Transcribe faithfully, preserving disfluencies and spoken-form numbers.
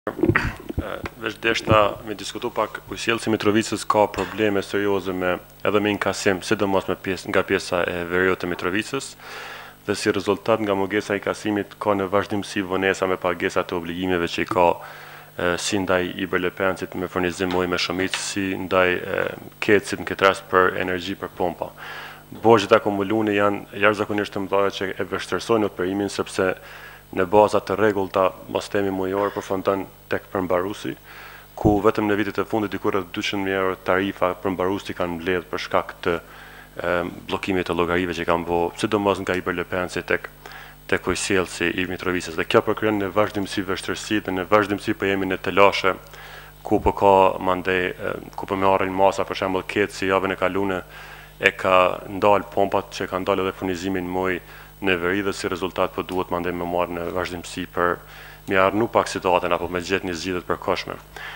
Veç deshta me diskutu pak ujësjellësi i Mitrovicës ka probleme serioze me edhe me inkasim, sidomos me pjesë nga pjesa e veriut të Mitrovicës, dhe si rezultat nga mungesa e inkasimit ka në vazhdimsi vonesa me pagesat e obligimeve që i ka e, si ndaj Iberlepencit me furnizim ujë me shumicë, si ndaj e, Kecit në këtë rast për energji për pompa. Borxhet akumuluane janë jashtëzakonisht të mëdha që e vështirësojnë operimin sepse në baza të rregullta mostemi mujor përfundon tek përmbaruesi, ku vetëm në vitet e fundit diku rreth dyqind mijë euro tarifa përmbaruesi kanë mbledh për shkak të e, bllokimit të llogarive që kanë bërë, sidomos nga Iberlepenci tek tek ujësjellësi i Mitrovicës. Dhe kjo po krijon në vazhdimsi vështirësi dhe në vazhdimsi po jemi në telashe ku po ka mandej ku po marrin masa, për shembull Keci javën e kaluar e ka ndal pompat që kanë dalë edhe furnizimin muj në veri dhe si rezultat po duhet mandej me marrë në vazhdimsi për me arnu pak situatën apo me gjetë një zgjidhje të përkohshme.